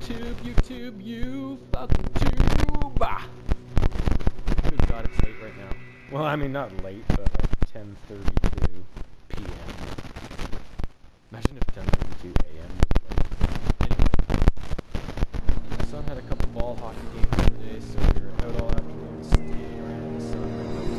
YouTube, you fucking tube! Good God, it's late right now. Well, I mean, not late, but like 10:32 p.m. Imagine if 10:32 a.m. was late. Anyway, my son had a couple ball hockey games today, so we were out all afternoon skating around in the sun.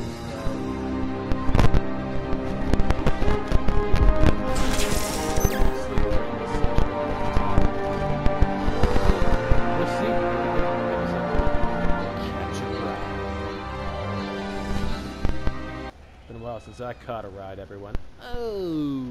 Since I caught a ride, everyone. Oh!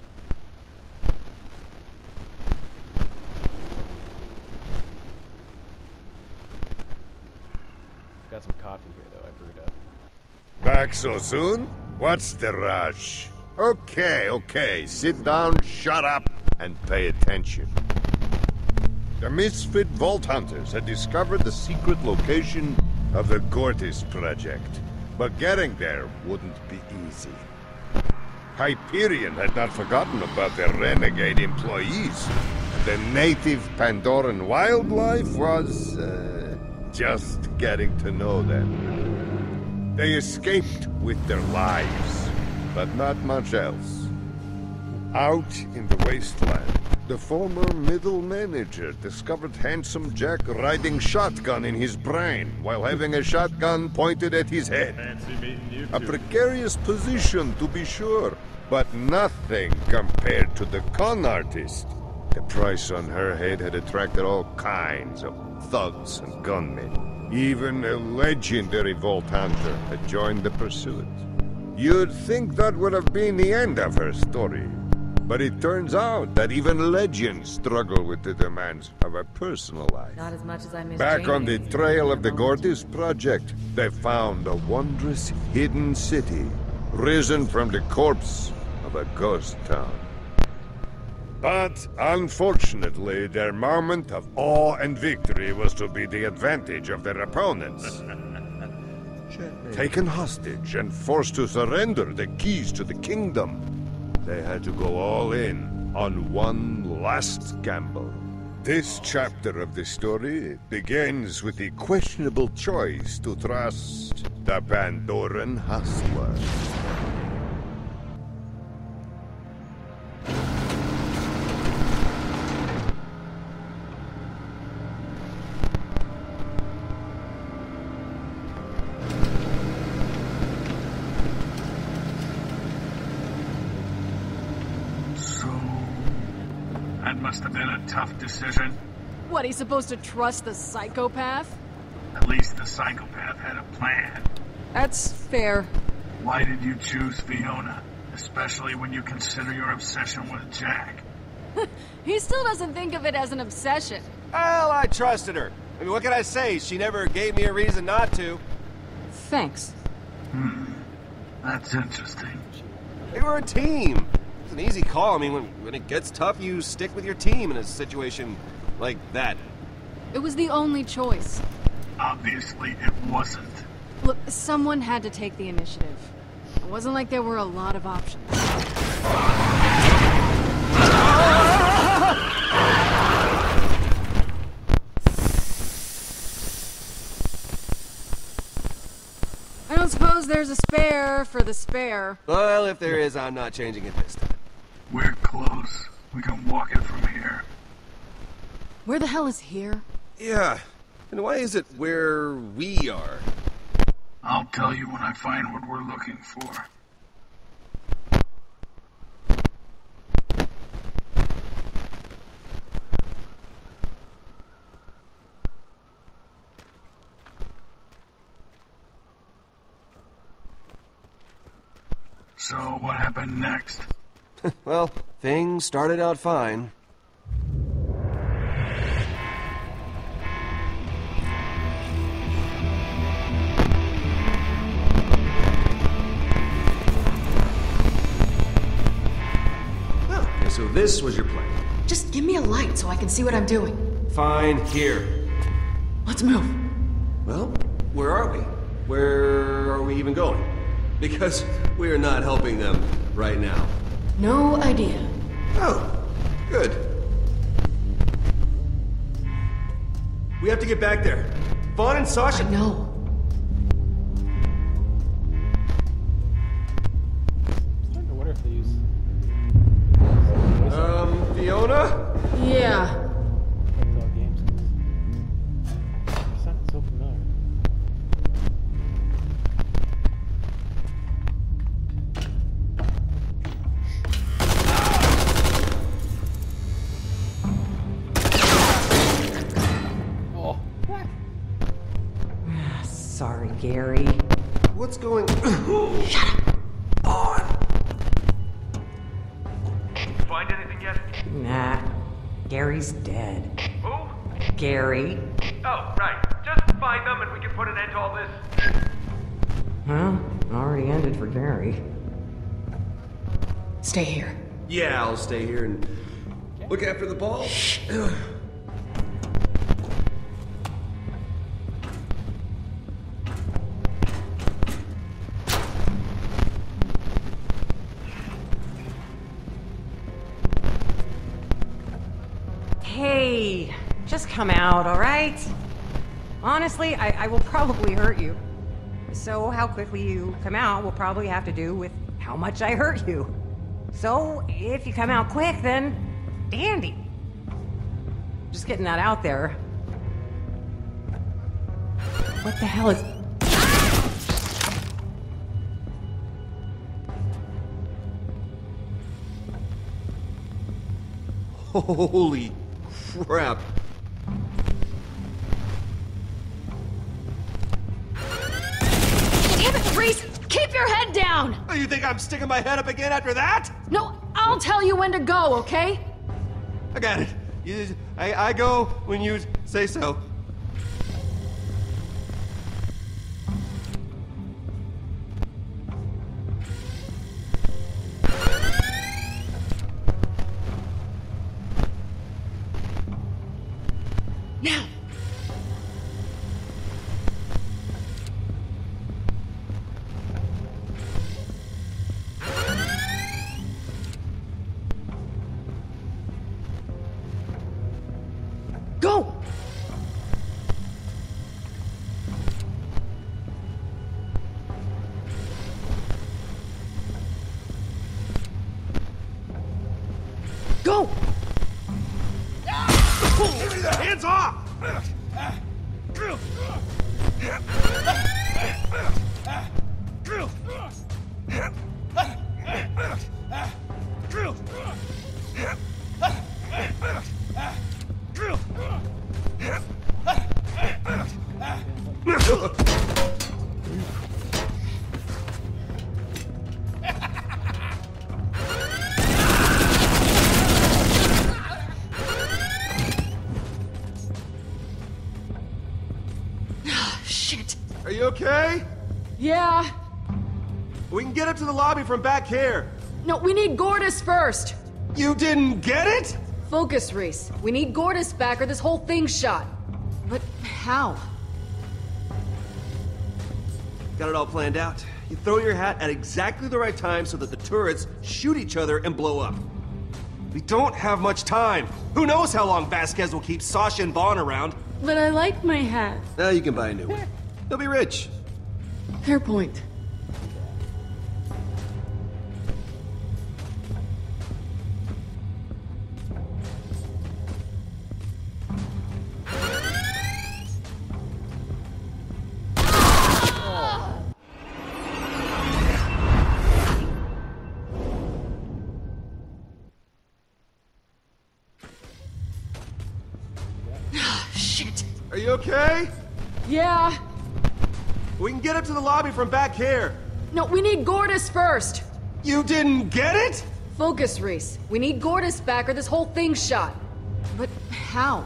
Got some coffee here, though. I brewed up. Back so soon? What's the rush? Okay. Sit down, shut up, and pay attention. The misfit vault hunters had discovered the secret location of the Gortys project. But getting there wouldn't be easy. Hyperion had not forgotten about their renegade employees. The native Pandoran wildlife was, just getting to know them. They escaped with their lives, but not much else. Out in the wasteland, the former middle manager discovered Handsome Jack riding shotgun in his brain while having a shotgun pointed at his head. Fancy meeting you two. A precarious position, to be sure, but nothing compared to the con artist. The price on her head had attracted all kinds of thugs and gunmen. Even a legendary vault hunter had joined the pursuit. You'd think that would have been the end of her story. But it turns out that even legends struggle with the demands of a personal life. Not as much as I miss Back on the Jamie. trail of the Gortys project, they found a wondrous hidden city, risen from the corpse of a ghost town. But unfortunately, their moment of awe and victory was to be the advantage of their opponents. Taken hostage and forced to surrender the keys to the kingdom, they had to go all in on one last gamble. This chapter of the story begins with the questionable choice to trust the Pandoran hustler. Must have been a tough decision. What, he's supposed to trust the psychopath? At least the psychopath had a plan. That's fair. Why did you choose Fiona? Especially when you consider your obsession with Jack. He still doesn't think of it as an obsession. Well, I trusted her. I mean, what can I say? She never gave me a reason not to. Thanks. That's interesting. They were a team. It's an easy call. I mean, when it gets tough, you stick with your team in a situation like that. It was the only choice. Obviously, it wasn't. Look, someone had to take the initiative. It wasn't like there were a lot of options. I don't suppose there's a spare for the spare. Well, if there is, I'm not changing it this time. We're close. We can walk it from here. Where the hell is here? Yeah. And why is it where we are? I'll tell you when I find what we're looking for. So, what happened next? Well, things started out fine. Okay, so this was your plan. Just give me a light so I can see what I'm doing. Fine, here. Let's move. Well, where are we? Where are we even going? Because we are not helping them right now. No idea. Oh, good. We have to get back there. Vaughn and Sasha. No. I'm starting to wonder if they use. Fiona? Yeah. Telltale Games. It sounded so familiar. Oh, what? Sorry, Gary. What's going Find anything yet? Nah. Gary's dead. Who? Gary. Oh, right. Just find them and we can put an end to all this. Well, already ended for Gary. Stay here. Yeah, I'll stay here and look after the ball. Hey, just come out, all right? Honestly, I will probably hurt you. So how quickly you come out will probably have to do with how much I hurt you. So if you come out quick, then dandy. Just getting that out there. What the hell is... Holy crap. Damn it, Reese! Keep your head down! Oh, you think I'm sticking my head up again after that? No, I'll tell you when to go, okay? I got it. I go when you say so. Now! Go! Go! Give me the hands off! Shit. Are you okay? Yeah. We can get up to the lobby from back here. No, we need Gordis first. You didn't get it? Focus, Reese. We need Gordis back or this whole thing's shot. But how? Got it all planned out. You throw your hat at exactly the right time so that the turrets shoot each other and blow up. We don't have much time. Who knows how long Vasquez will keep Sasha and Vaughn around? But I like my hat. Now you can buy a new one. They'll be rich. Fair point. Shit. Are you okay? Yeah. We can get up to the lobby from back here. No, we need Gordis first. You didn't get it? Focus, Reese. We need Gordis back or this whole thing's shot. But how?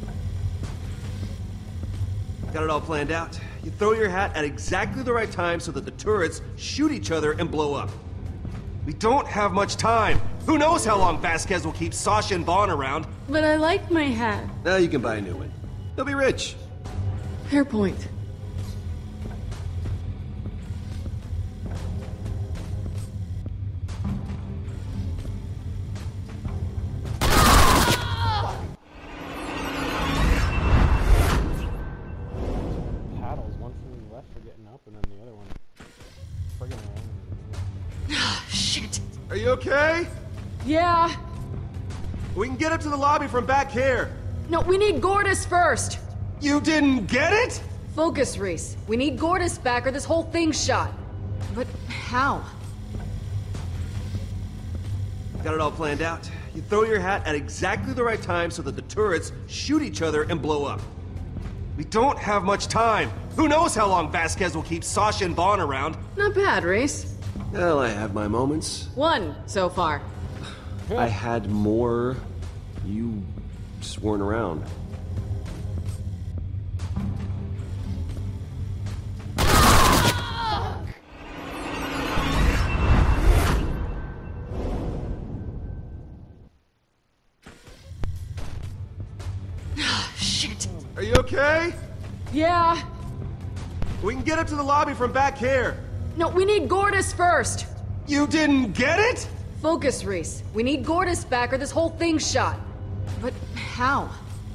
Got it all planned out. You throw your hat at exactly the right time so that the turrets shoot each other and blow up. We don't have much time. Who knows how long Vasquez will keep Sasha and Vaughn around? But I like my hat. Now you can buy a new one. They'll be rich. Fair point. you okay? Yeah. We can get up to the lobby from back here. No, we need Gortys first. You didn't get it? Focus, Reese. We need Gortys back or this whole thing's shot. But how? Got it all planned out. You throw your hat at exactly the right time so that the turrets shoot each other and blow up. We don't have much time. Who knows how long Vasquez will keep Sasha and Vaughn around? Not bad, Reese. Well, I have my moments. One so far. I had more. You just weren't around. Shit. Are you okay? Yeah. We can get up to the lobby from back here. No, we need Gortys first. You didn't get it? Focus, Reese. We need Gortys back or this whole thing's shot. But how?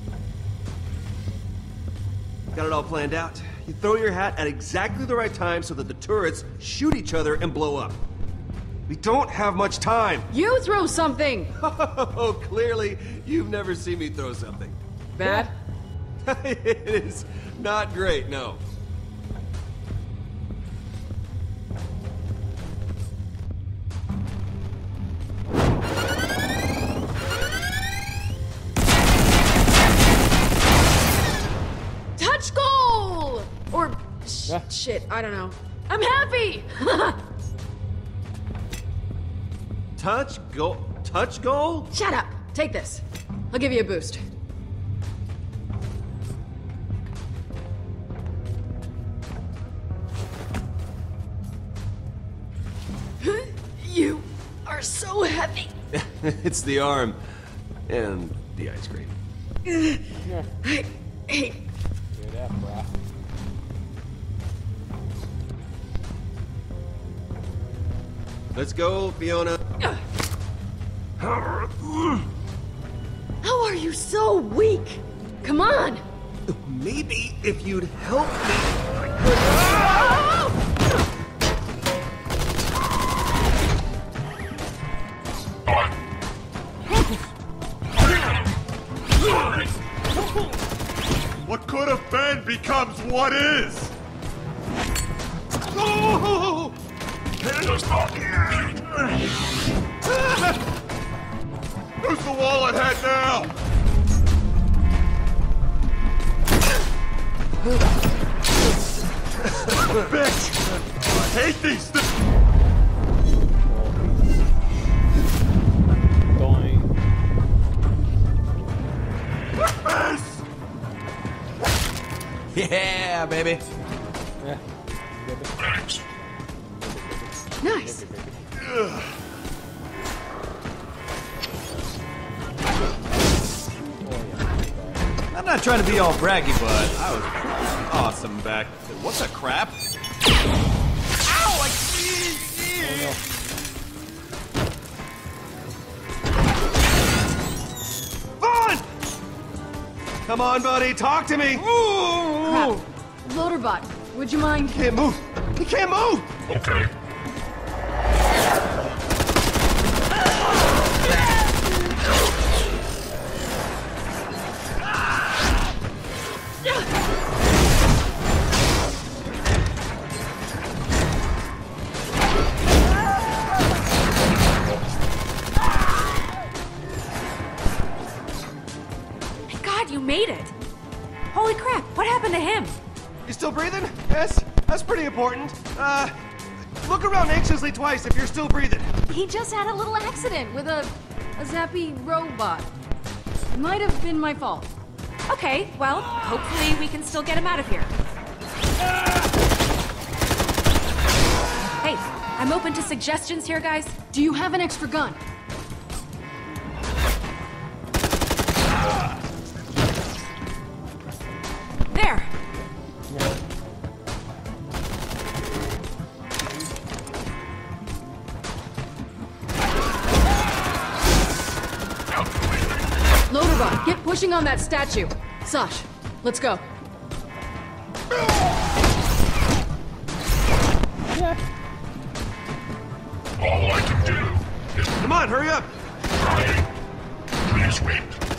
Got it all planned out. You throw your hat at exactly the right time so that the turrets shoot each other and blow up. We don't have much time. You throw something! Oh, clearly, you've never seen me throw something. Bad? It is not great, no. Touch goal! Or shit, I don't know. I'm happy! Touch goal? Touch goal? Shut up! Take this. I'll give you a boost. You are so heavy. It's the arm. And the ice cream. Hey. Good up, brah. Let's go, Fiona. How are you so weak? Come on! Maybe if you'd help me. What could have been becomes what is! Oh! Who's the wallet head now? Bitch! I hate these things! Yeah, baby. Yeah. Nice. I'm not trying to be all braggy, but I was pretty awesome back. What the crap? Ow! Vaughn! Come on, buddy, talk to me. Crap. Loaderbot, would you mind? Can't move. He can't move. Okay. You made it! Holy crap, what happened to him? You still breathing? Yes? That's pretty important. Look around anxiously twice if you're still breathing. He just had a little accident with a zappy robot. It might have been my fault. Okay, well, hopefully we can still get him out of here. Hey, I'm open to suggestions here, guys. Do you have an extra gun? There! Loaderbot, get pushing on that statue. Sash, let's go. All I can do Come on, hurry up! Trying. Please wait.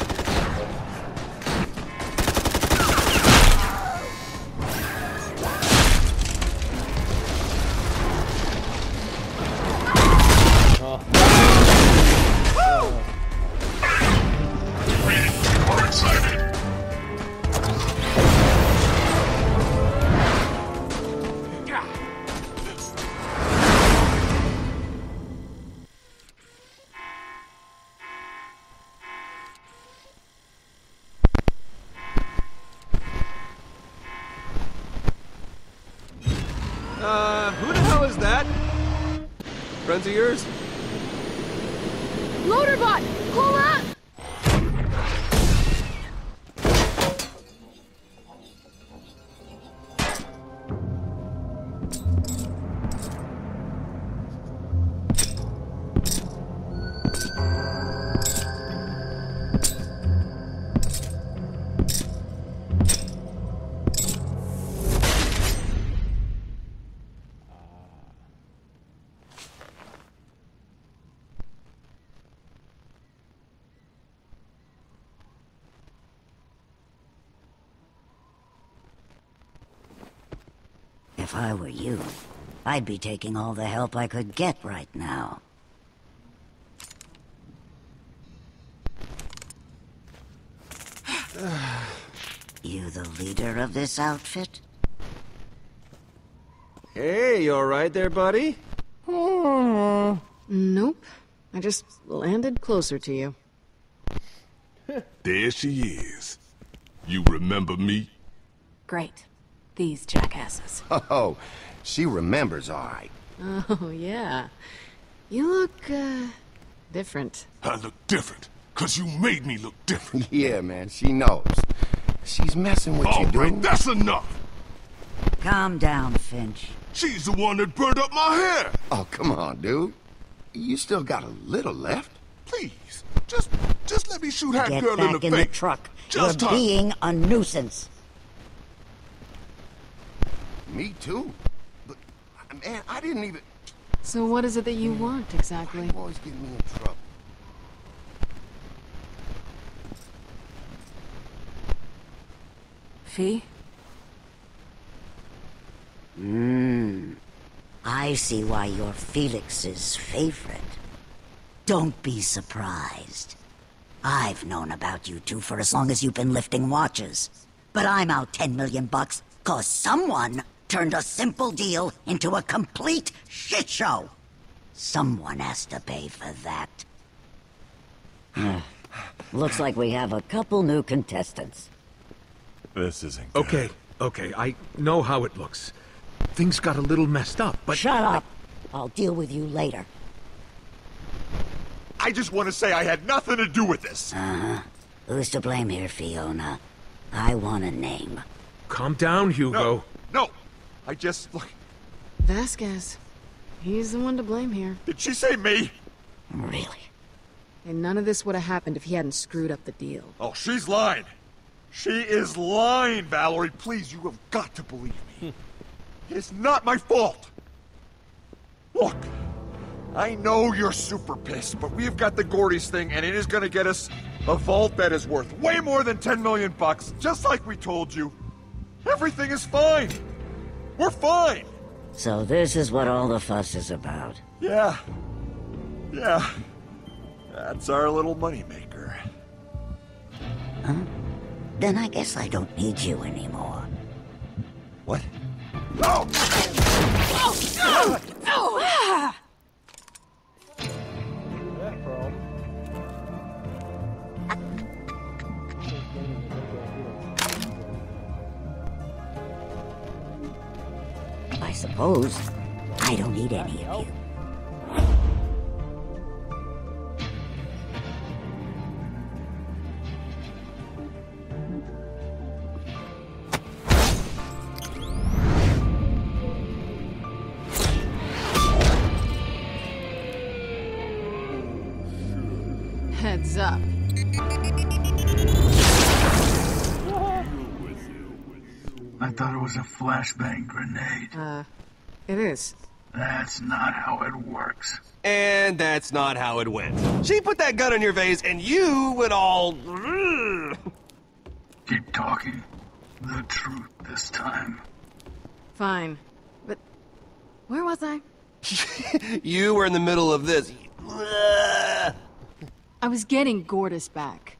We are excited. Who the hell is that? Friends of yours? Loaderbot! Pull up! If I were you, I'd be taking all the help I could get right now. You the leader of this outfit? Hey, you alright there, buddy? Nope. I just landed closer to you. There she is. You remember me? Great. These jackasses. Oh, she remembers all right. Oh, yeah. You look, different. I look different, 'cause you made me look different. Yeah, man, she knows. She's messing with you, All right, dude. that's enough. Calm down, Finch. She's the one that burned up my hair. Oh, come on, dude. You still got a little left. Please, just let me shoot that Get girl back in the in face. the truck. Just You're her. being a nuisance. Me too. But, man, I didn't even... So what is it that you want, exactly? You always get me in trouble. Fee? I see why you're Felix's favorite. Don't be surprised. I've known about you two for as long as you've been lifting watches. But I'm out 10 million bucks 'cause someone turned a simple deal into a complete shit show. Someone has to pay for that. Looks like we have a couple new contestants. This isn't good. Okay, I know how it looks. Things got a little messed up, but... Shut up! I'll deal with you later. I just want to say I had nothing to do with this. Who's to blame here, Fiona? I want a name. Calm down, Hugo. No, I just... Look, Vasquez. He's the one to blame here. did she say me? Really? And none of this would have happened if he hadn't screwed up the deal. Oh, she's lying. She is lying, Valerie. Please, you have got to believe me. It's not my fault. Look, I know you're super pissed, but we've got the Gordy's thing, and it is gonna get us a vault that is worth way more than 10 million bucks, just like we told you. Everything is fine. We're fine. So this is what all the fuss is about. Yeah. That's our little moneymaker. Huh? Then I guess I don't need you anymore. What? No! I suppose I don't need any of you. Heads up. I thought it was a flashbang grenade. It is. That's not how it works. And that's not how it went. She put that gun in your face, and you went all... Keep talking. The truth this time. Fine. But where was I? You were in the middle of this. I was getting Gortys back.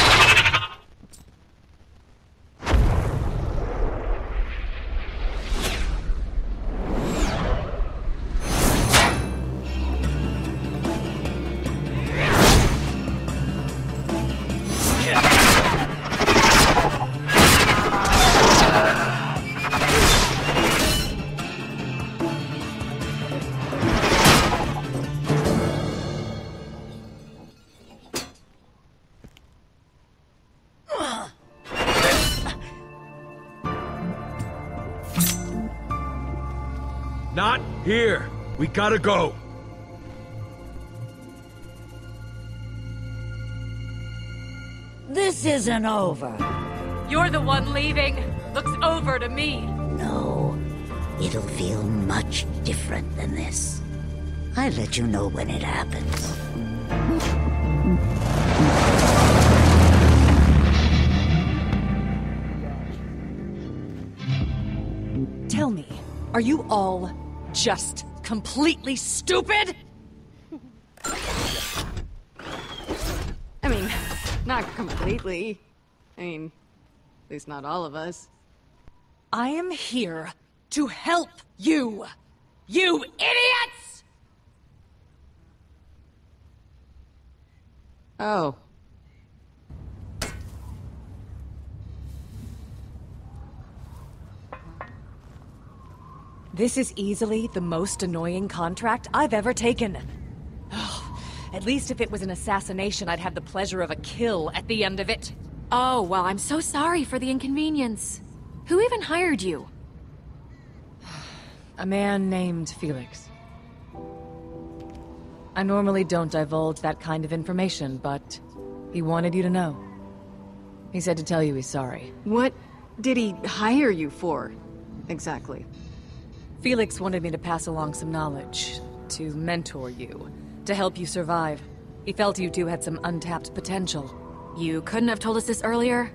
Not here. We gotta go. This isn't over. You're the one leaving. Looks over to me. No, it'll feel much different than this. I'll let you know when it happens. Tell me, are you all just completely stupid? I mean, not completely. I mean, at least not all of us. I am here to help you. You idiots! Oh. This is easily the most annoying contract I've ever taken. Oh, at least if it was an assassination, I'd have the pleasure of a kill at the end of it. Oh, well, I'm so sorry for the inconvenience. Who even hired you? A man named Felix. I normally don't divulge that kind of information, but he wanted you to know. He said to tell you he's sorry. What did he hire you for, exactly? Felix wanted me to pass along some knowledge, to mentor you, to help you survive. He felt you two had some untapped potential. You couldn't have told us this earlier?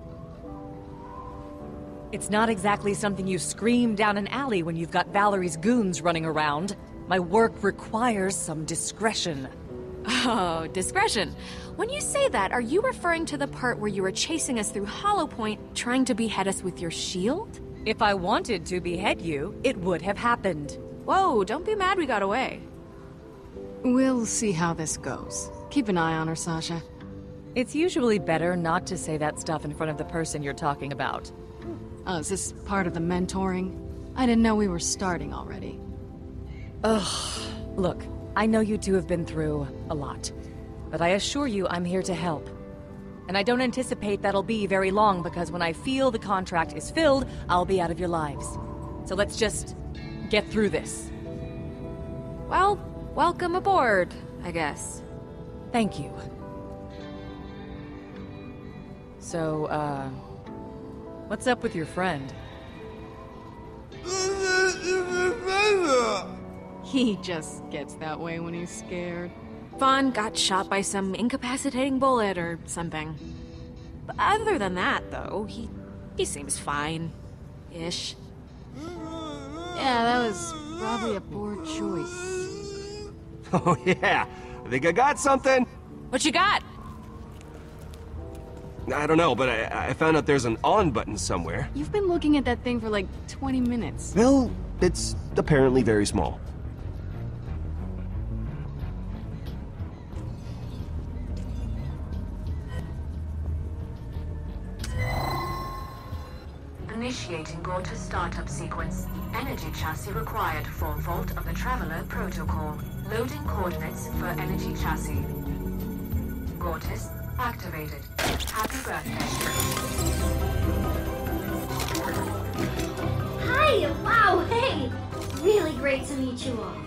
It's not exactly something you scream down an alley when you've got Valerie's goons running around. My work requires some discretion. Oh, discretion. When you say that, are you referring to the part where you were chasing us through Hollow Point, trying to behead us with your shield? If I wanted to behead you, it would have happened. Whoa, don't be mad we got away. We'll see how this goes. Keep an eye on her, Sasha. It's usually better not to say that stuff in front of the person you're talking about. Oh, is this part of the mentoring? I didn't know we were starting already. Ugh. Look, I know you two have been through a lot, but I assure you I'm here to help. And I don't anticipate that'll be very long, because when I feel the contract is filled, I'll be out of your lives. So let's just get through this. Well, welcome aboard, I guess. Thank you. So, what's up with your friend? He just gets that way when he's scared. Vaughn got shot by some incapacitating bullet or something. But other than that, though, he seems fine-ish. Yeah, that was probably a poor choice. Oh, yeah. I think I got something. What you got? I don't know, but I found out there's an on button somewhere. You've been looking at that thing for like 20 minutes. Well, it's apparently very small. Initiating Gortys startup sequence. Energy chassis required for Vault of the Traveler protocol. Loading coordinates for energy chassis. Gortys activated. Happy birthday. Hi! Wow, hey! Really great to meet you all.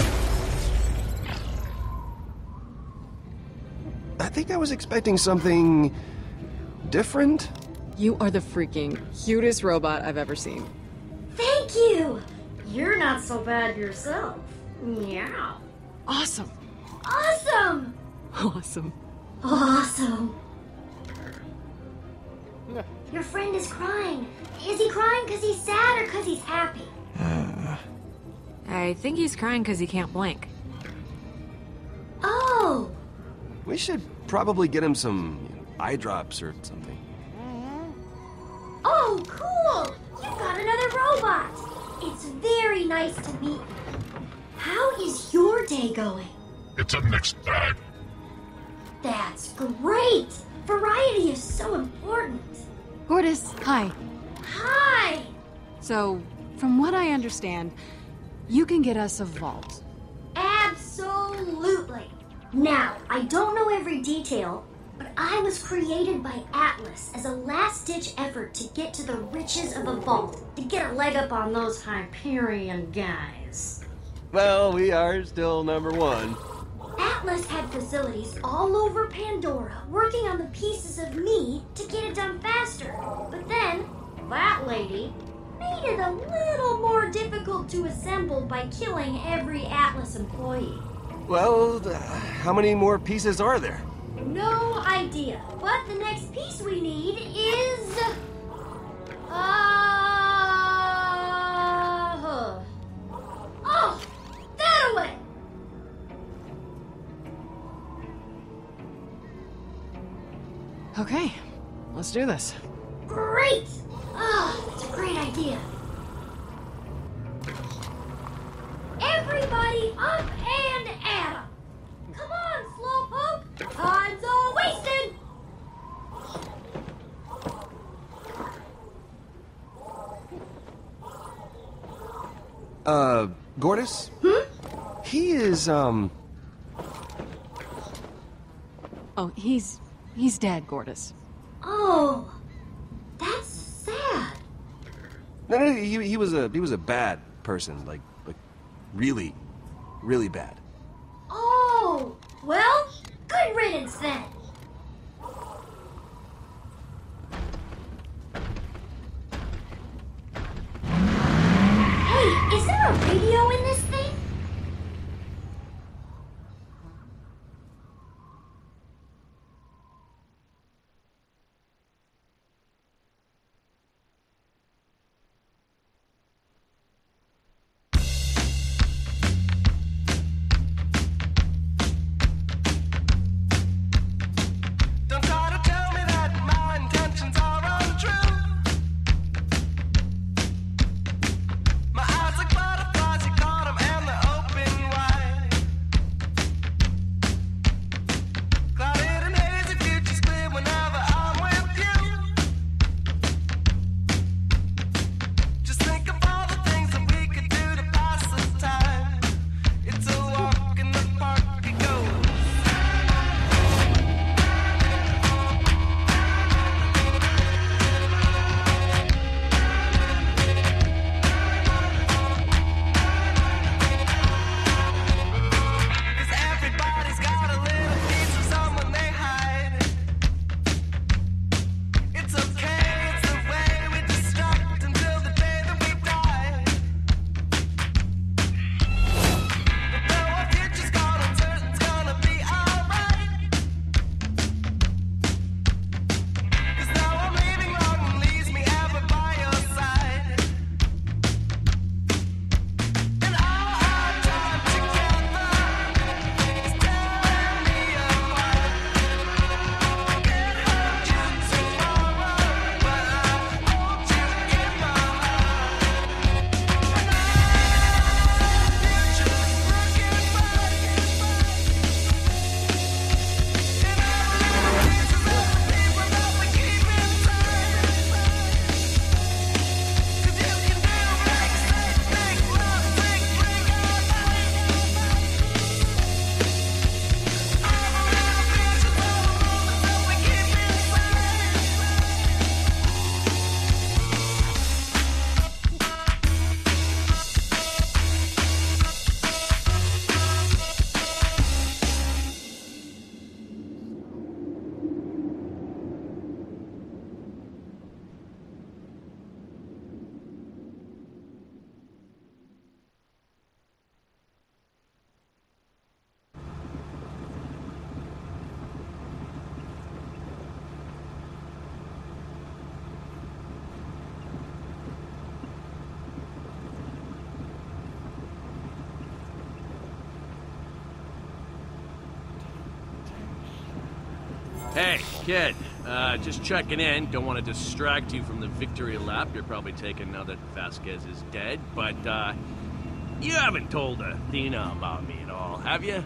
I think I was expecting something different. You are the freaking cutest robot I've ever seen. Thank you! You're not so bad yourself. Meow. Awesome. Awesome! Awesome. Awesome. Your friend is crying. Is he crying because he's sad or because he's happy? I think he's crying because he can't blink. Oh! We should probably get him some eye drops or something. Oh, cool! You've got another robot! It's very nice to meet you. How is your day going? It's a mixed bag. That's great! Variety is so important. Gortys, hi. Hi! So, from what I understand, you can get us a vault. Absolutely. Now, I don't know every detail, but I was created by Atlas as a last-ditch effort to get to the riches of a vault, to get a leg up on those Hyperion guys. Well, we are still number one. Atlas had facilities all over Pandora working on the pieces of me to get it done faster. But then, that lady made it a little more difficult to assemble by killing every Atlas employee. Well, how many more pieces are there? No idea. But the next piece we need is... Oh! That away! Okay, let's do this. Great! Oh, that's a great idea. Everybody up and at 'em! Come on, Slowpoke! Time's all wasted! Gortys? He is, Oh, he's dead, Gortys. Oh, that's sad. No, he was a bad person, like really, really bad. Oh, well, good riddance then. Hey, is there a radio in this thing? Hey, kid. Just checking in. Don't want to distract you from the victory lap you're probably taking now that Vasquez is dead, but, you haven't told Athena about me at all, have you?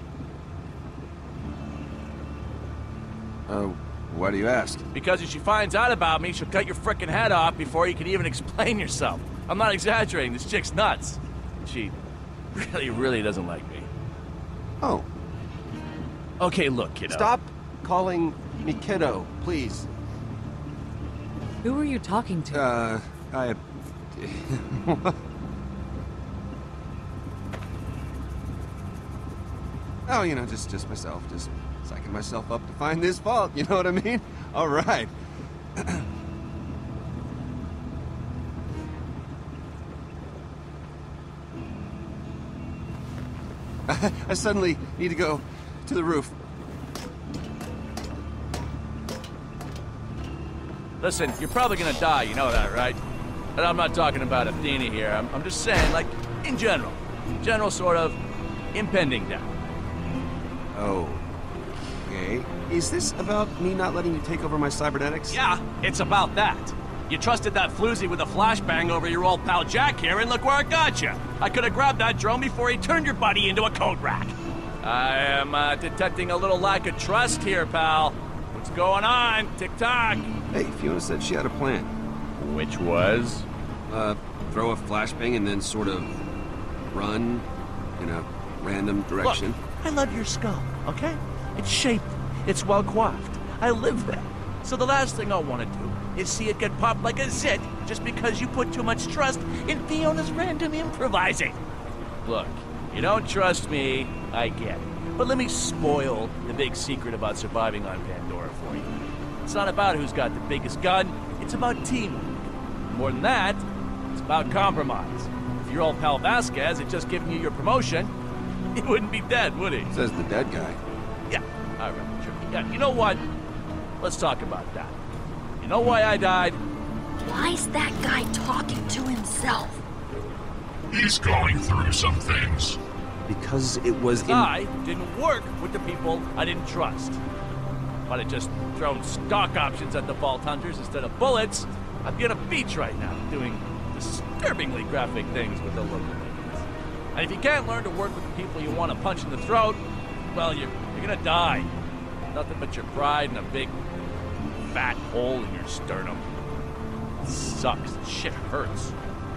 Why do you ask? Because if she finds out about me, she'll cut your frickin' head off before you can even explain yourself. I'm not exaggerating. This chick's nuts. She really doesn't like me. Oh. Okay, look, kiddo. Stop calling me kiddo, please. Who are you talking to? Oh, you know, just myself. Just psyching myself up to find this fault, you know what I mean? All right. I suddenly need to go to the roof. Listen, you're probably gonna die, you know that, right? And I'm not talking about Athena here. I'm just saying, like, in general. General sort of impending death. Oh. Okay. Is this about me not letting you take over my cybernetics? Yeah, it's about that. You trusted that floozy with a flashbang over your old pal Jack here, and look where it got you. I could have grabbed that drone before he turned your buddy into a code rack. I am detecting a little lack of trust here, pal. What's going on? Tick-tock. Hey, Fiona said she had a plan. Which was? Throw a flashbang and then sort of run in a random direction. Look, I love your skull, okay? It's shaped. It's well coiffed. I live there. So the last thing I want to do is see it get popped like a zit just because you put too much trust in Fiona's random improvising. Look, you don't trust me, I get it. But let me spoil the big secret about surviving on Pandora for you. It's not about who's got the biggest gun, it's about teamwork. More than that, it's about compromise. If your old pal Vasquez had just given you your promotion, he wouldn't be dead, would he? Says the dead guy. Yeah, all right, sure. Yeah, you know what? Let's talk about that. You know why I died? Why's that guy talking to himself? He's going through some things. Because it was I didn't work with the people I didn't trust. If I'd have just thrown stock options at the Vault Hunters instead of bullets, I'd be on a beach right now, doing disturbingly graphic things with the local ladies. And if you can't learn to work with the people you want to punch in the throat, well, you're gonna die. Nothing but your pride and a big, fat hole in your sternum. It sucks. Shit hurts.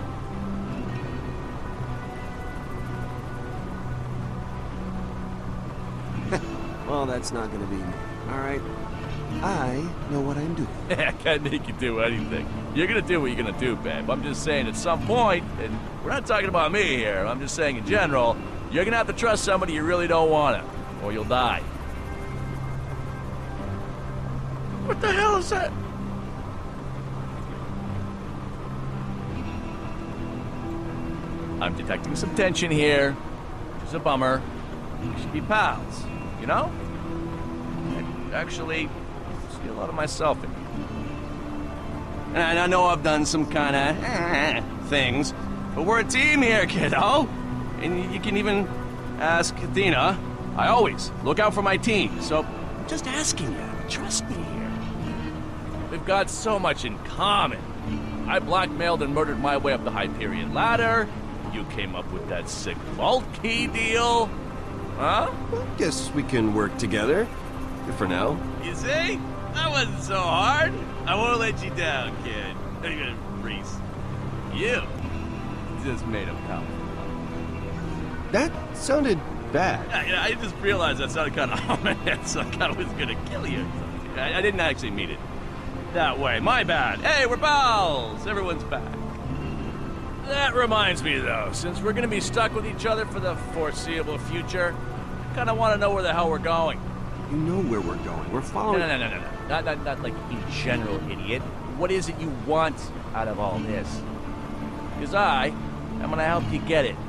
Well, that's not gonna be me. All right. I know what I'm doing. I can't make you do anything. You're gonna do what you're gonna do, babe. I'm just saying at some point, and we're not talking about me here, I'm just saying in general, you're gonna have to trust somebody you really don't wanna, or you'll die. What the hell is that? I'm detecting some tension here, which is a bummer. We should be pals, you know? I actually see a lot of myself in you. And I know I've done some kind of things, but we're a team here, kiddo. And you can even ask Athena. I always look out for my team, so I'm just asking you, trust me here. We've got so much in common. I blackmailed and murdered my way up the Hyperion ladder. You came up with that sick vault key deal. Huh? Well, guess we can work together. For now. You see? That wasn't so hard. I won't let you down, kid. Reese. You just made a pal. That sounded bad. I just realized that sounded kind of ominous, like I was gonna kill you. I didn't actually mean it that way. My bad. Hey, we're pals. Everyone's back. That reminds me, though, since we're gonna be stuck with each other for the foreseeable future, I kind of want to know where the hell we're going. You know where we're going. We're following... No. Not like in general, idiot. What is it you want out of all this? Because I'm gonna help you get it.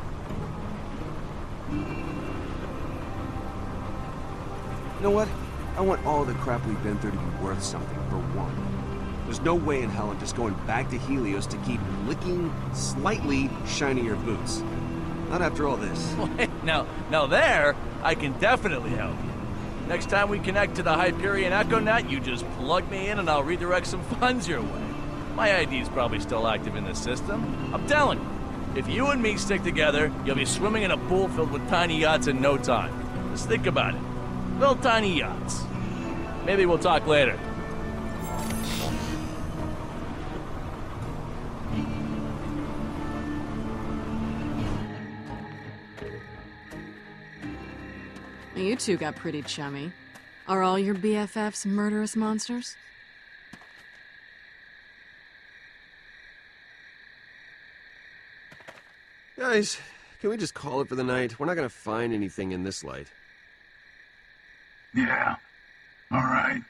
You know what? I want all the crap we've been through to be worth something, for one. There's no way in hell I'm just going back to Helios to keep licking slightly shinier boots. Not after all this. Now there, I can definitely help you. Next time we connect to the Hyperion EchoNet, you just plug me in and I'll redirect some funds your way. My ID's probably still active in the system. I'm telling you, if you and me stick together, you'll be swimming in a pool filled with tiny yachts in no time. Just think about it. Little tiny yachts. Maybe we'll talk later. You two got pretty chummy. Are all your BFFs murderous monsters? Guys, can we just call it for the night? We're not gonna find anything in this light. Yeah. All right.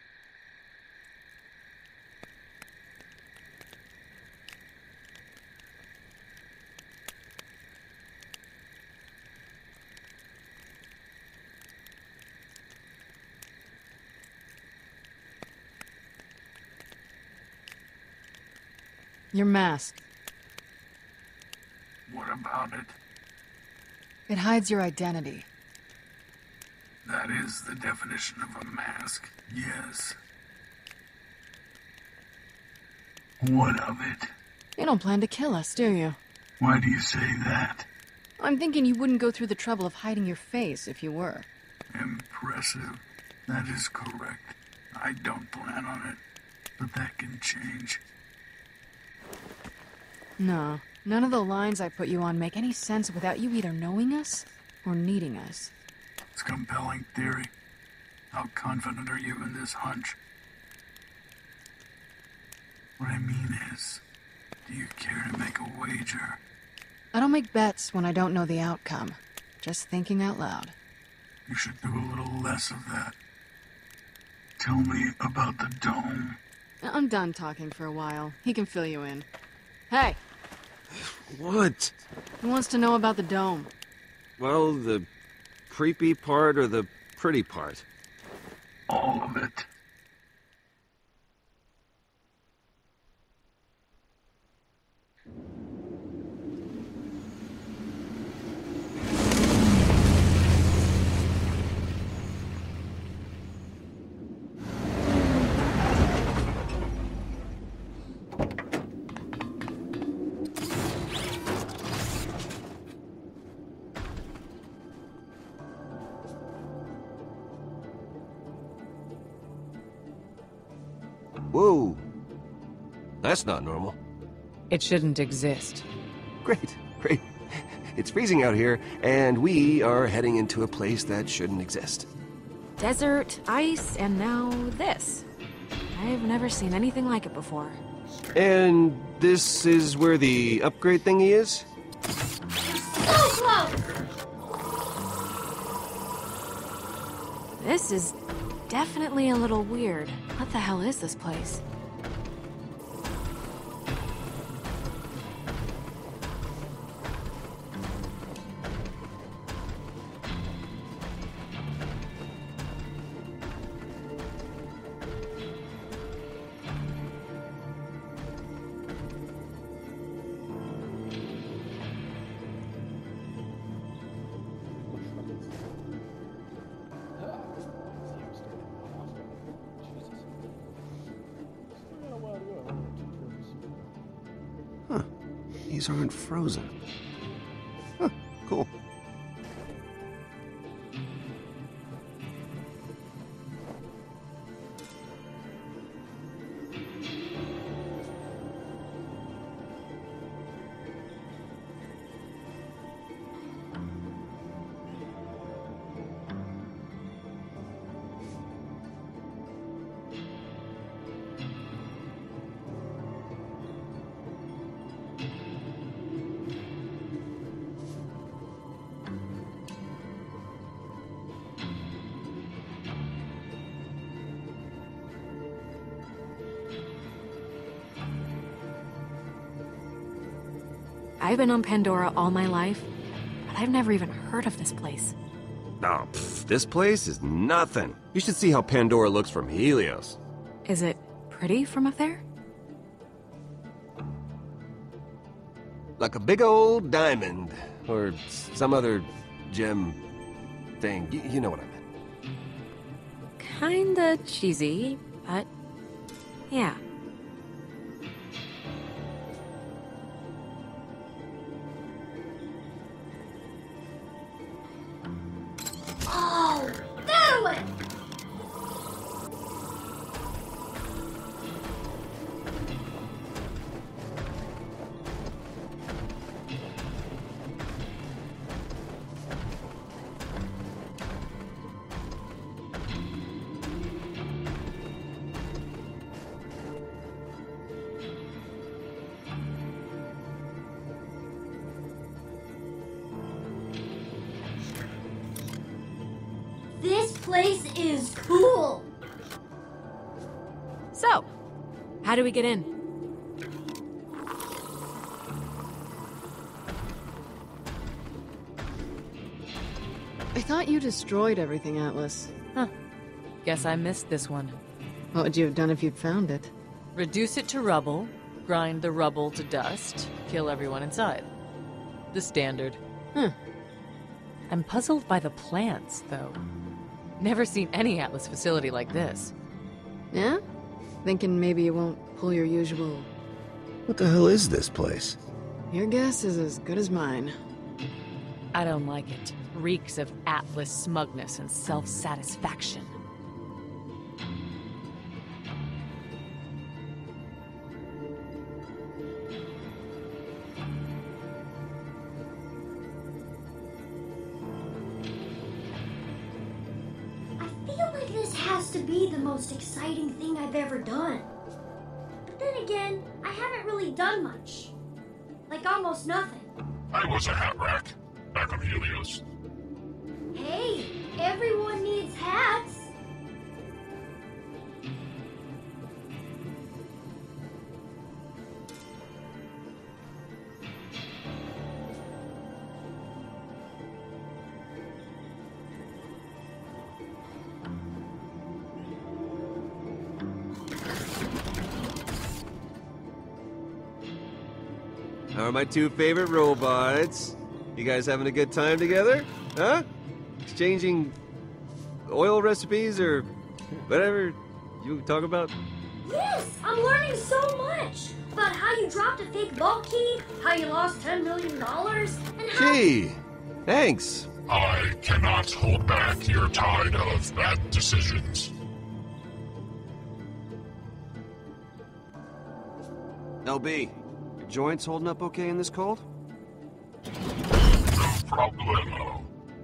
Your mask. What about it? It hides your identity. That is the definition of a mask, yes. What of it? You don't plan to kill us, do you? Why do you say that? I'm thinking you wouldn't go through the trouble of hiding your face if you were. Impressive. That is correct. I don't plan on it, but that can change. No, none of the lines I put you on make any sense without you either knowing us or needing us. It's a compelling theory. How confident are you in this hunch? What I mean is, do you care to make a wager? I don't make bets when I don't know the outcome. Just thinking out loud. You should do a little less of that. Tell me about the dome. I'm done talking for a while. He can fill you in. Hey! What? Who wants to know about the dome? Well, the creepy part or the pretty part? All of it. Whoa. That's not normal. It shouldn't exist. Great, great. It's freezing out here, and we are heading into a place that shouldn't exist. Desert, ice, and now this. I've never seen anything like it before. And this is where the upgrade thingy is? So close! This is definitely a little weird. What the hell is this place? Huh. These aren't frozen. Huh. Cool. I've been on Pandora all my life, but I've never even heard of this place. Oh, this place is nothing. You should see how Pandora looks from Helios. Is it pretty from up there? Like a big old diamond, or some other gem thing. You know what I meant. kinda cheesy, but yeah. Oh, that way! This place is cool. So, how do we get in? I thought you destroyed everything, Atlas. Huh. Guess I missed this one. What would you have done if you'd found it? Reduce it to rubble, grind the rubble to dust, kill everyone inside. The standard. I'm puzzled by the plants, though. Never seen any Atlas facility like this. Yeah? Thinking maybe you won't pull your usual... What the hell is this place? Your guess is as good as mine. I don't like it. Reeks of Atlas smugness and self-satisfaction. I feel like this has to be the most exciting thing I've ever done. But then again, I haven't really done much. Like almost nothing. I was a hat rack back on Helios. Hey, everyone needs hats. How are my two favorite robots? You guys having a good time together? Huh? Exchanging oil recipes or whatever you talk about? Yes, I'm learning so much. About how you dropped a fake vault key, how you lost $10 million, and how... Gee, thanks. I cannot hold back your tide of bad decisions. LB, your joints holding up okay in this cold? Problemo.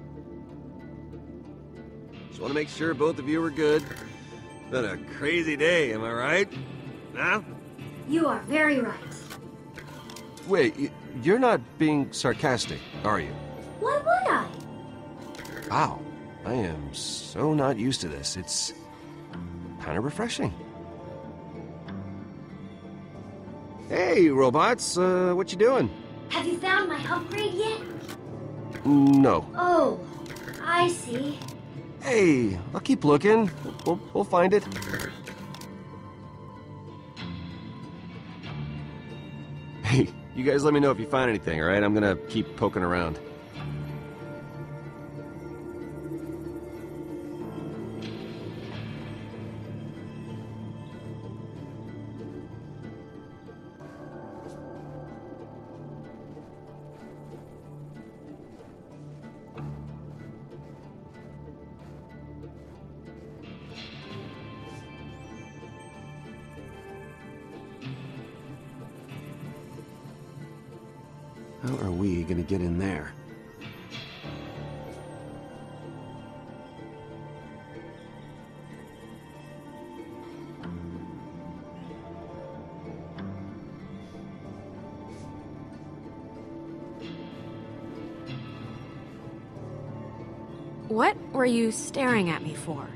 Just want to make sure both of you are good. Been a crazy day, am I right? Huh? You are very right. Wait, you're not being sarcastic, are you? Why would I? Wow, I am so not used to this. It's kind of refreshing. Hey, robots, what you doing? Have you found my upgrade yet? No. Oh, I see. Hey, I'll keep looking. We'll find it. Hey, you guys let me know if you find anything, all right? I'm gonna keep poking around. How are we gonna get in there? What were you staring at me for?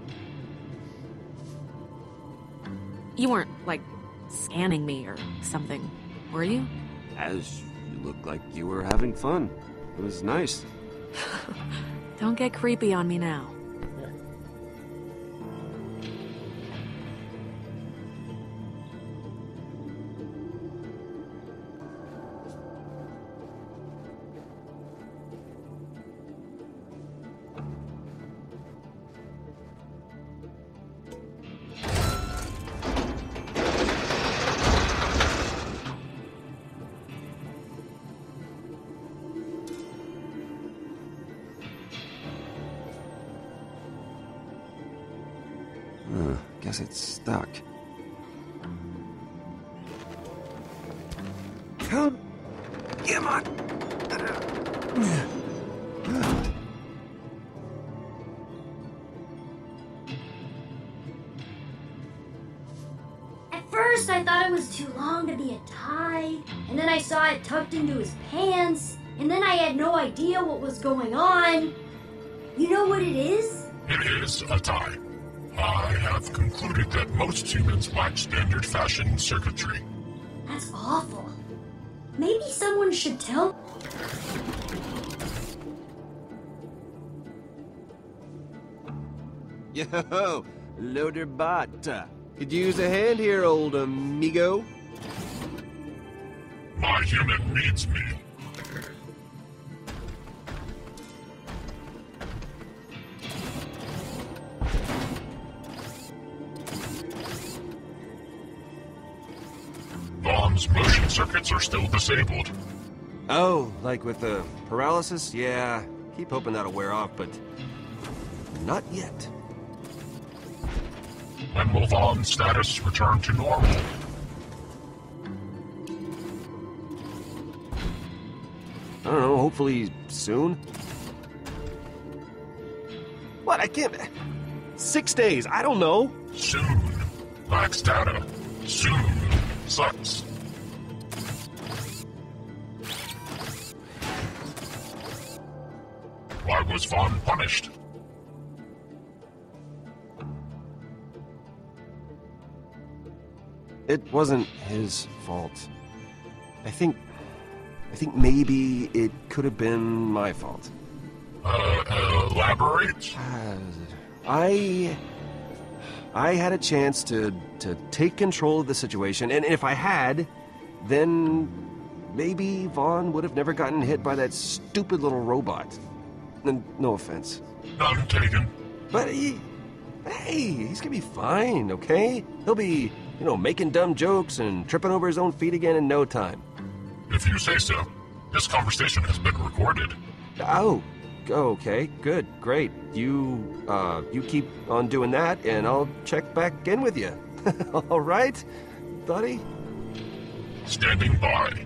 You weren't, like, scanning me or something, were you? As you looked like you were having fun. It was nice. Don't get creepy on me now. guess it's stuck. Come on! At first, I thought it was too long to be a tie, and then I saw it tucked into his pants, and then I had no idea what was going on. You know what it is? It is a tie. I have concluded that most humans lack standard fashion circuitry. That's awful. Maybe someone should tell. Yo, loader bot. Could you use a hand here, old amigo? My human needs me. Vaughn's motion circuits are still disabled. Oh, like with the paralysis? Yeah, keep hoping that'll wear off, but not yet. When will Vaughn's status return to normal? I don't know, hopefully soon. What? I can't. 6 days, I don't know. Soon. Lacks data. Soon. Sucks. Why was Vaughn punished? It wasn't his fault. I think maybe it could have been my fault. Elaborate? I had a chance to take control of the situation, and if I had, then maybe Vaughn would have never gotten hit by that stupid little robot. And no offense. None taken. But he's gonna be fine, okay? He'll be, making dumb jokes and tripping over his own feet again in no time. If you say so. This conversation has been recorded. Oh, okay, good, great. You keep on doing that, and I'll check back in with you. All right, buddy? Standing by.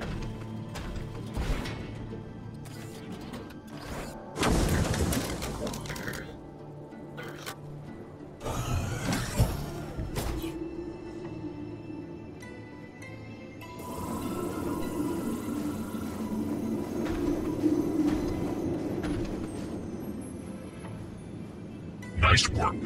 Nice work.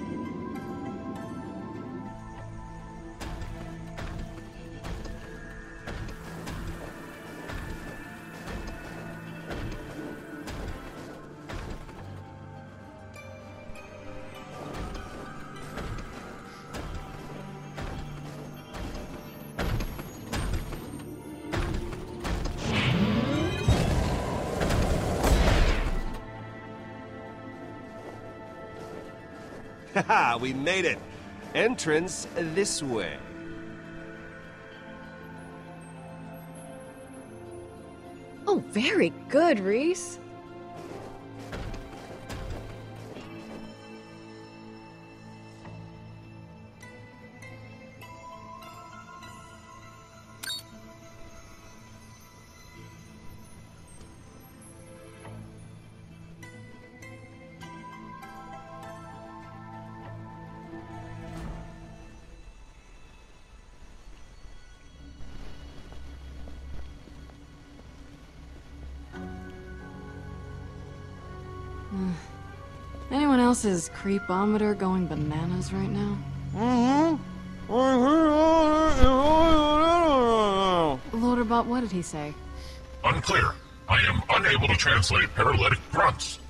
Haha, we made it. Entrance this way. Oh, very good, Reese. Anyone else's creepometer going bananas right now? Loaderbot, what did he say? Unclear. I am unable to translate paralytic grunts.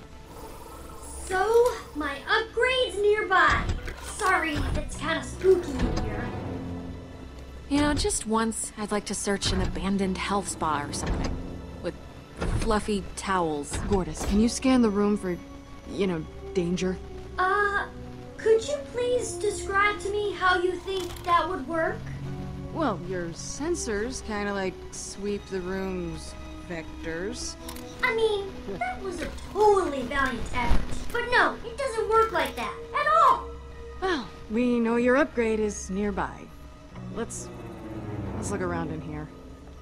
So, my upgrade's nearby. Sorry, it's kind of spooky in here. Just once, I'd like to search an abandoned health spa or something. With fluffy towels. Gortys, can you scan the room for, danger? Could you please describe to me how you think that would work? Well, your sensors kind of like sweep the room's vectors. I mean, that was a totally valiant effort. But no, it doesn't work like that at all. Well, we know your upgrade is nearby. Let's look around in here.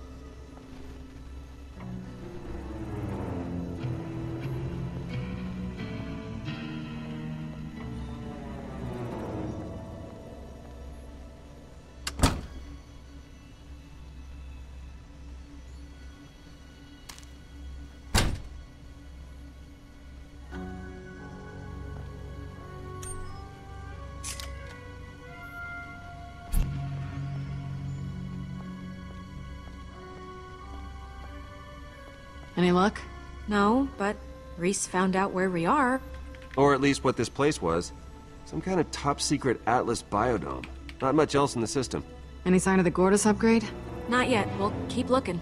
Any luck? No, but Reese found out where we are. Or at least what this place was. Some kind of top-secret Atlas biodome. Not much else in the system. Any sign of the Gortys upgrade? Not yet. We'll keep looking.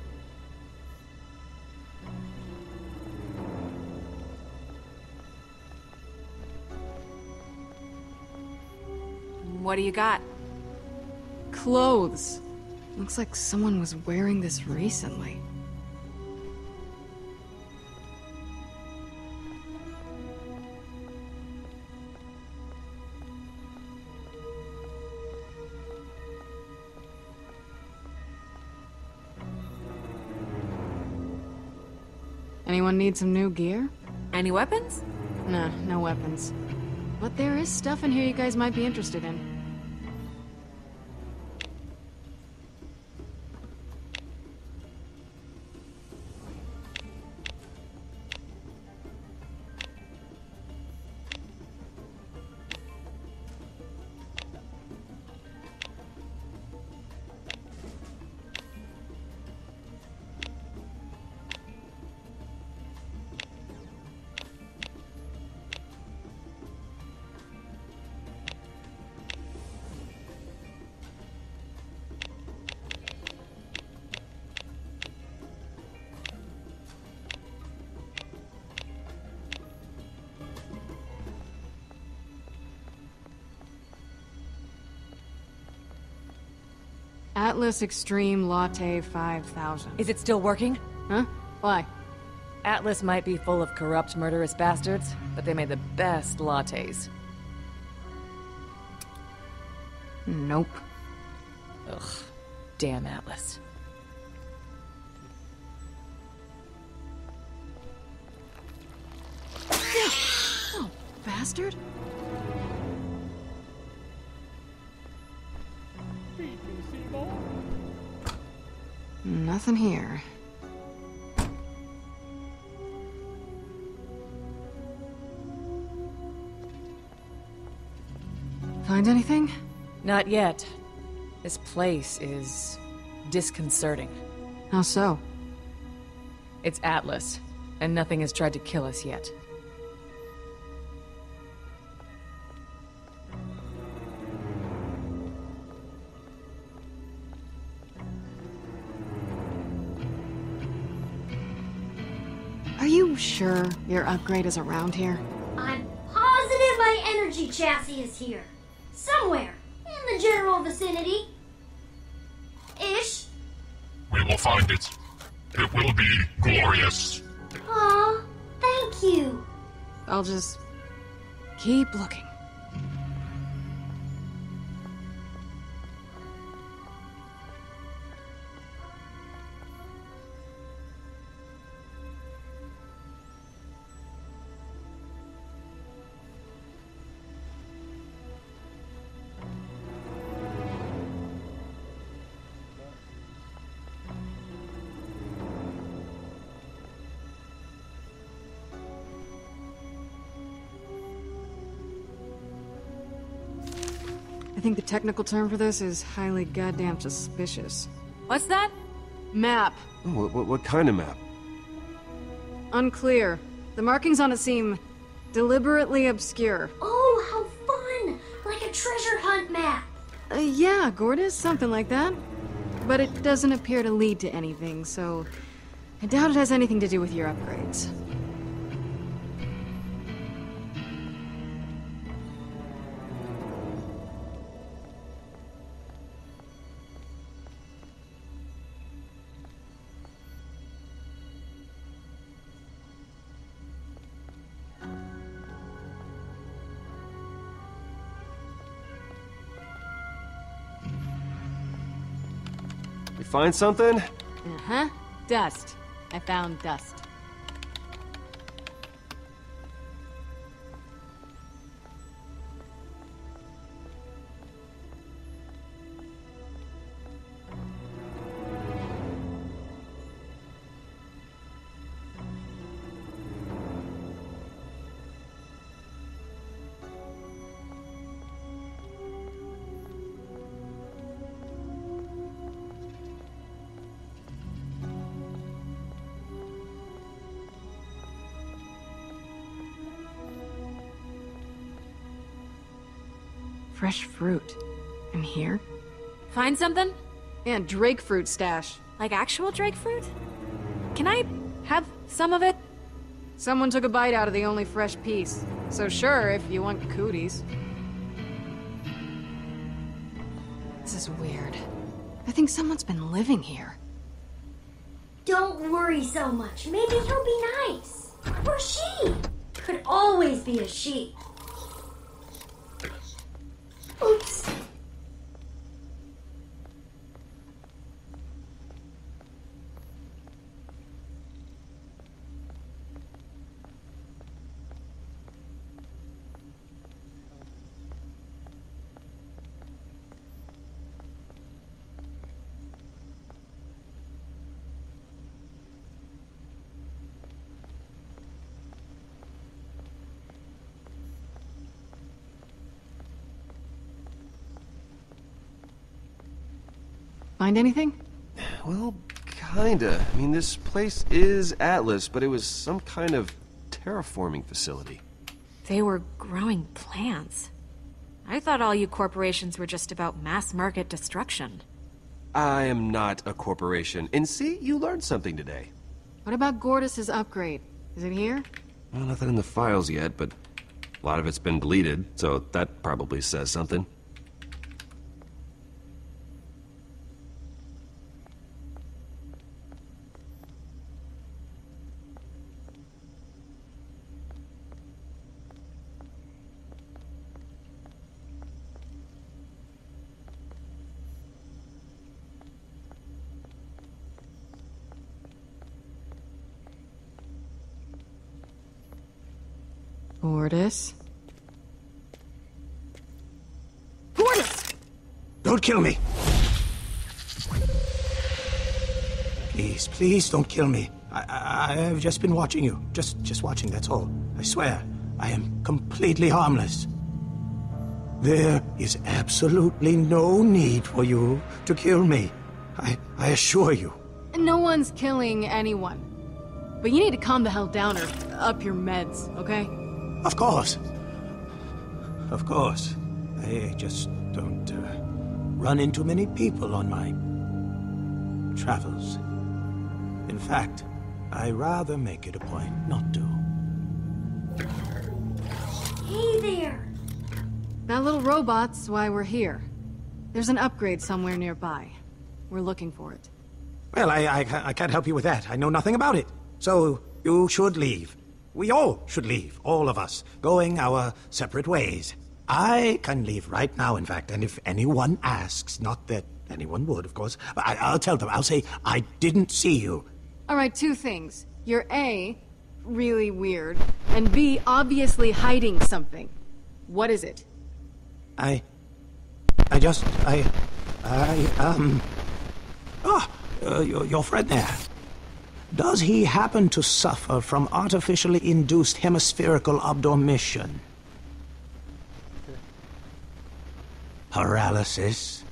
What do you got? Clothes. Looks like someone was wearing this recently. Anyone need some new gear? Any weapons? Nah, no weapons. But there is stuff in here you guys might be interested in. Atlas Extreme Latte 5000. Is it still working? Huh? Why? Atlas might be full of corrupt, murderous bastards, but they made the best lattes. Nope. Ugh. Damn Atlas. Oh, bastard! Nothing here. Find anything? Not yet. This place is disconcerting. How so? It's Atlas, and nothing has tried to kill us yet. Are you sure your upgrade is around here? I'm positive my energy chassis is here. Somewhere. In the general vicinity. Ish. We will find it. It will be glorious. Aw, thank you. I'll just keep looking. I think the technical term for this is highly goddamn suspicious. What's that? Map. Oh, what kind of map? Unclear. The markings on it seem deliberately obscure. Oh, how fun! Like a treasure hunt map. Yeah, Gortys, something like that. But it doesn't appear to lead to anything, so I doubt it has anything to do with your upgrades. You find something? Uh-huh. Dust. I found dust. Fresh fruit. In here? Find something? Yeah, drake fruit stash. Like actual drake fruit? Can I have some of it? Someone took a bite out of the only fresh piece. So sure, if you want cooties. This is weird. I think someone's been living here. Don't worry so much. Maybe he'll be nice. Or she. Could always be a she. Oops. Find anything? Well, kinda. I mean, this place is Atlas, but it was some kind of terraforming facility. They were growing plants. I thought all you corporations were just about mass market destruction. I am not a corporation. And see, you learned something today. What about Gordis's upgrade? Is it here? Well, nothing in the files yet, but a lot of it's been deleted, so that probably says something. Gordis? Gordis! Don't kill me! Please, please don't kill me. I have just been watching you. Just watching, that's all. I swear, I am completely harmless. There is absolutely no need for you to kill me. I assure you. No one's killing anyone. But you need to calm the hell down or up your meds, okay? Of course. Of course. I just don't run into many people on my travels. In fact, I rather make it a point not to. Hey there! That little robot's why we're here. There's an upgrade somewhere nearby. We're looking for it. Well, I can't help you with that. I know nothing about it. So, you should leave. We all should leave, all of us, going our separate ways. I can leave right now, in fact, and if anyone asks, not that anyone would, of course, but I'll tell them, I'll say, I didn't see you. Alright, two things. You're A, really weird, and B, obviously hiding something. What is it? Your friend there. Does he happen to suffer from artificially induced hemispherical abdormition? Paralysis?